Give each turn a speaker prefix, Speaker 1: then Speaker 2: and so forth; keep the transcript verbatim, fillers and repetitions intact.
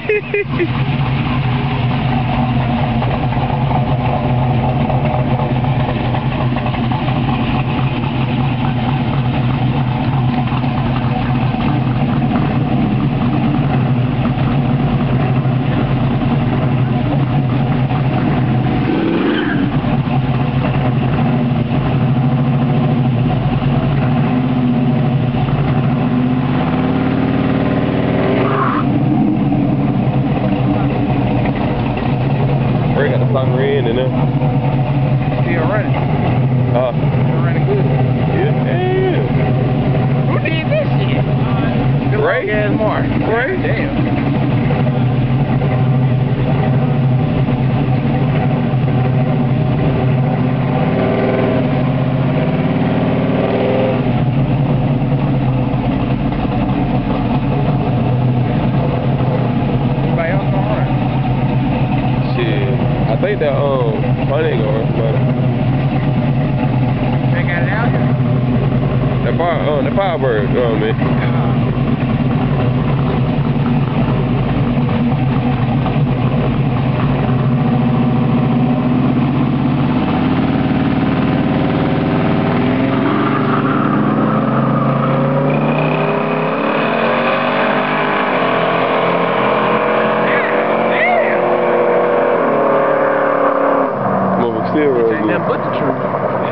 Speaker 1: Ray got the plug in and then.
Speaker 2: Still running.
Speaker 1: Uh.
Speaker 2: Still running good.
Speaker 1: Yeah. Yeah.
Speaker 2: Who did this shit? Good
Speaker 1: Ray?
Speaker 2: Long ass Mark.
Speaker 1: Ray?
Speaker 2: Damn. Anybody else gonna run?
Speaker 1: Shit. I think that um Honey ain't gonna run somebody.
Speaker 2: They got it out here?
Speaker 1: That fire um that Firebird, you know what I mean?
Speaker 2: Uh,
Speaker 1: Motherfucker still running.
Speaker 2: ain't nothing but the truth.